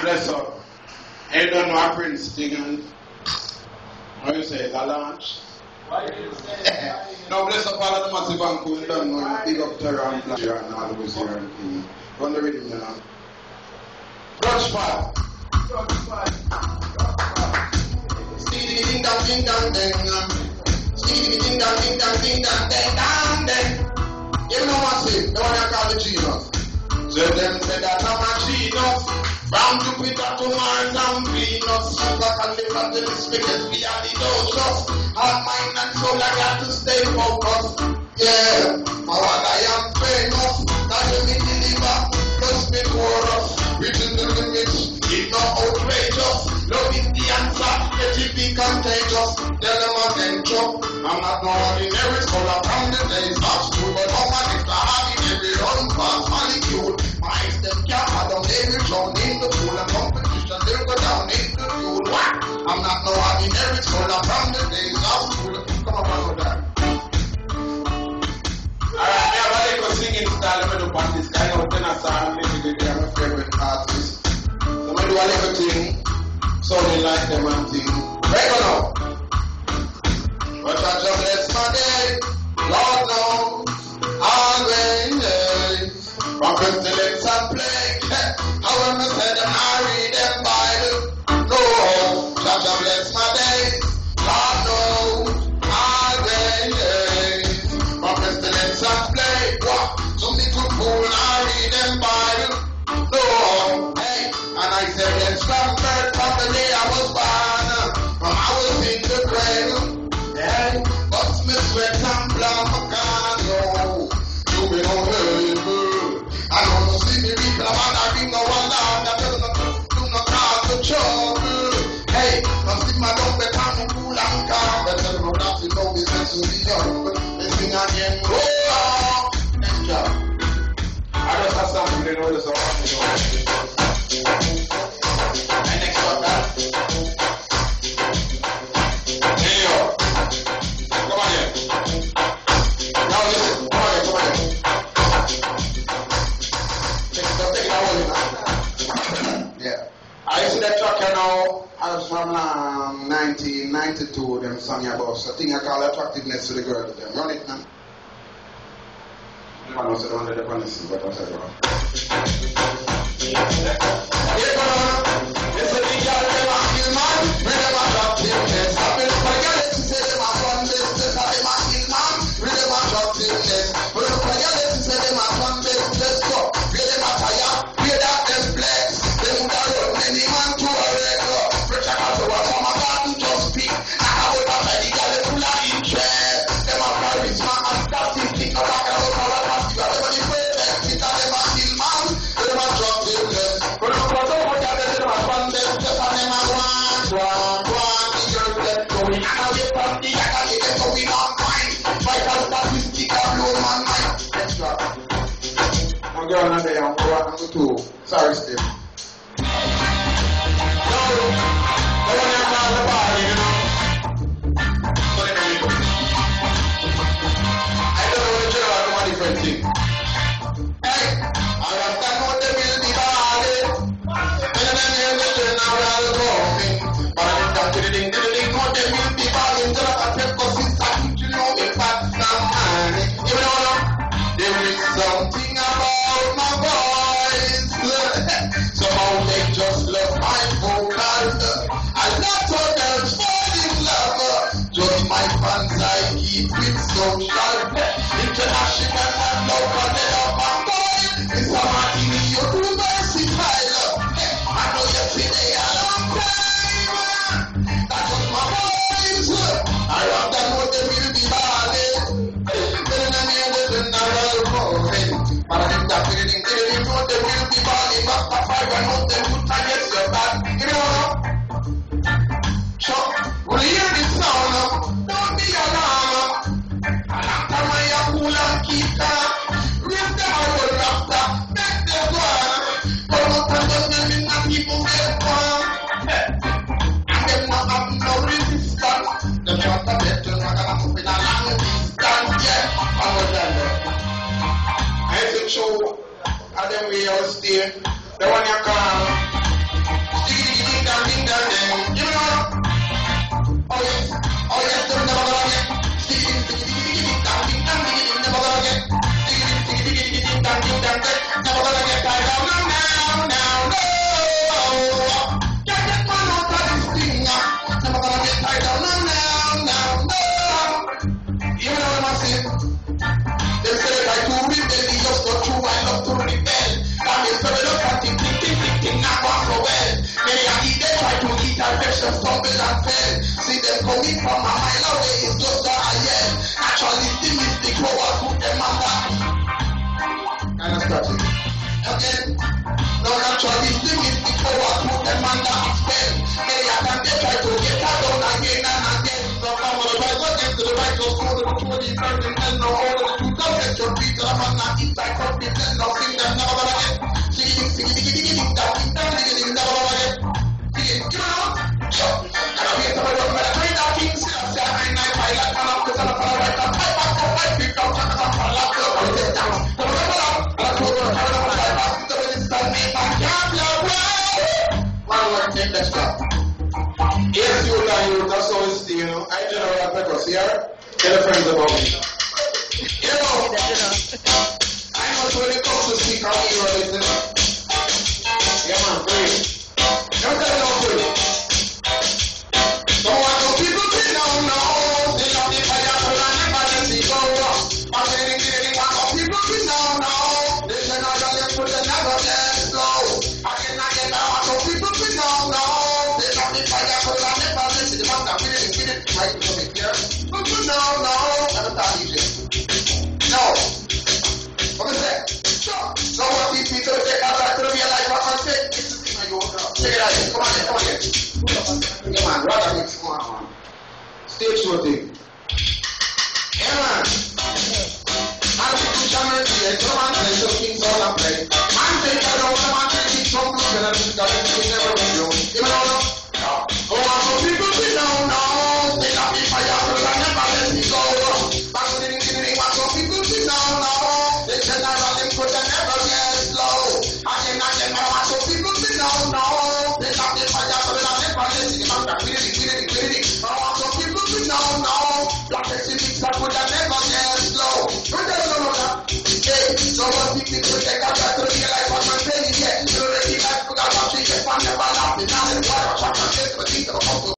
bless up. I don't know a Prince thing and how you say it, a launch? Why do you say that? No, bless up all of the massive and cool down now. Big up Terror and Flash and all the here and thing. Run the rhythm now. Rush pad. Steedy ding dong ding dong ding. Steedy ding dong ding dong ding dong ding dong ding. You know what's it? The one I call the genius. So them say that I'm a genius. From Jupiter to Mars and Venus, super can live until the spigot we are the doses. Our mind and soul I got to stay focused. Yeah, for what I am famous, that will me deliver, plus me chorus. Reaching the limits, it's not outrageous. Love is the answer, let it be contagious. Tell them adventure, I'm not no ordinary scholar from the days of school, but how much is the ordinary run fast molecule? My step can't have them, they will drown in the pool and competition, they'll go down in the fuel. What? I'm not no ordinary scholar from the days of school. Come on, man, with that. Alright, yeah, but they go singing style, I'm going to put this kind of tenor song, maybe they are my favorite artist. So I'm going to do a little thing, sounding like them and thing. Right or no? But I just bless my day, Lord knows, always. From pestilence and plague, however said them I read them Bible. No, just bless my day, Lord knows, always. From pestilence and plague, what? Some little fool I read them Bible. No, hey, and I said yes, from birth, from the day I was born, from I was in the grave. Hey, but me sweat and blood for God, no, you me no hurt. I don't see me people, I'm not ring no one loud, I tell them do not cause the trouble. Hey, don't stick my dumb back on the cool and calm, but tell them not to know business to be young. They sing again, go on. Next job. I just have something to know this all. And next job, that. Hey, yo. Come on here. Now listen. Come on here. Take it away. Yeah. I see that track here now. I was from 1992. Them song about a thing I call attractiveness to the girl. Them run it now. I was around the policy, but I said, sorry, Steve. show, and then we all stay. The one you call thing from my mind nowadays is just that I am. Actually, the mystic power put them under. Kind of starting. Again, no, naturally, the mystic power put them under a spell. Many of them they try to get her down again and again. So come on, the right against the right, just go to the holy virgin and no order the 2000 your feet. I'm not inside from the ten, no sing them never again. Sing, down, never again. Sing, come on. And I'm here to my room, but I find out things. I like one of the son of a right, I'm back to my feet, I'm talking about my lap, I'm going down. So I'm going to my back to the inside, I'm one word, take let's go. Yes, you and that's how it's, you know. I General Pecos here. Tell your friends about me. You know, I know when it comes to speak how you are listening. Yeah, man, great. Let me tell you how good. So I know people say no, they love the fire, but I never let it go. I'm getting one of people say no, they say no, they put the never let go. I get out of people say no, they love the fire, but I never let it go. I'm feeling right to come here. But no, I'm not easy. No. What is that? So what these people take out to realize what I'm saying? This is my own girl. Check it out. Come on. Come on, rather mix. Come on. Stage show thing. Yeah, man. Man, people shaman here. Come on, and show things all and play. Man, take out all the man, take it from the and this guy is never with you. You know? No. Oh, so people say no. They love me fire, but I never let me go. But some people say no. They say no, them could never get slow. Again, some people say no. They love me fire, but I never let me go. Some people say no. Black extremists that would have